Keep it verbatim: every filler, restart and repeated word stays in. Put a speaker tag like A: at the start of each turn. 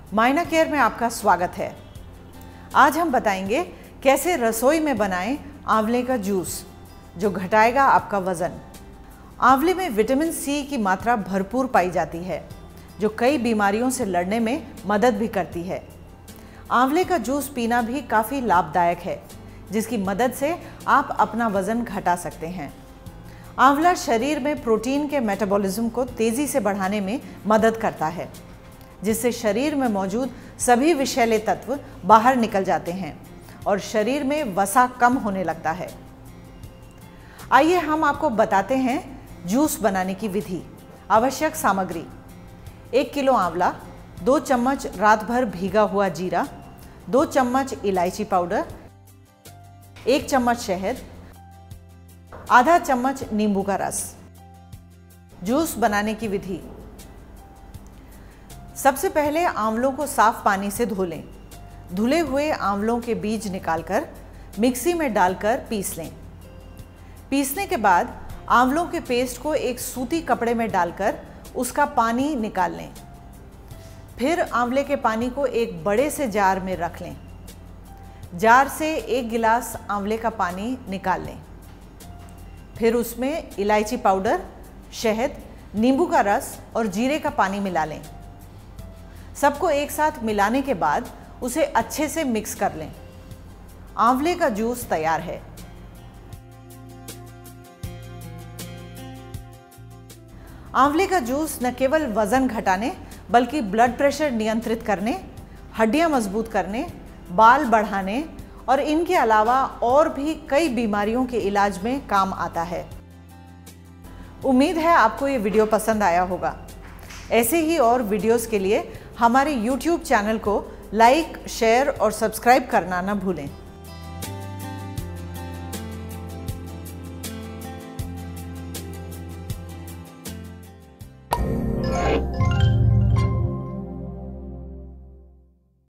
A: मायना केयर में आपका स्वागत है। आज हम बताएंगे कैसे रसोई में बनाएं आंवले का जूस जो घटाएगा आपका वज़न। आंवले में विटामिन सी की मात्रा भरपूर पाई जाती है जो कई बीमारियों से लड़ने में मदद भी करती है। आंवले का जूस पीना भी काफ़ी लाभदायक है जिसकी मदद से आप अपना वज़न घटा सकते हैं। आंवला शरीर में प्रोटीन के मेटाबॉलिज्म को तेज़ी से बढ़ाने में मदद करता है जिससे शरीर में मौजूद सभी विषैले तत्व बाहर निकल जाते हैं और शरीर में वसा कम होने लगता है। आइए हम आपको बताते हैं जूस बनाने की विधि। आवश्यक सामग्री: एक किलो आंवला, दो चम्मच रात भर भीगा हुआ जीरा, दो चम्मच इलायची पाउडर, एक चम्मच शहद, आधा चम्मच नींबू का रस। जूस बनाने की विधि: सबसे पहले आंवलों को साफ पानी से धो लें। धुले हुए आंवलों के बीज निकालकर मिक्सी में डालकर पीस लें। पीसने के बाद आंवलों के पेस्ट को एक सूती कपड़े में डालकर उसका पानी निकाल लें। फिर आंवले के पानी को एक बड़े से जार में रख लें। जार से एक गिलास आंवले का पानी निकाल लें। फिर उसमें इलायची पाउडर, शहद, नींबू का रस और जीरे का पानी मिला लें। सबको एक साथ मिलाने के बाद उसे अच्छे से मिक्स कर लें। आंवले का जूस तैयार है। आंवले का जूस न केवल वजन घटाने बल्कि ब्लड प्रेशर नियंत्रित करने, हड्डियां मजबूत करने, बाल बढ़ाने और इनके अलावा और भी कई बीमारियों के इलाज में काम आता है। उम्मीद है आपको ये वीडियो पसंद आया होगा। ऐसे ही और वीडियोस के लिए हमारे यूट्यूब चैनल को लाइक, शेयर और सब्सक्राइब करना न भूलें।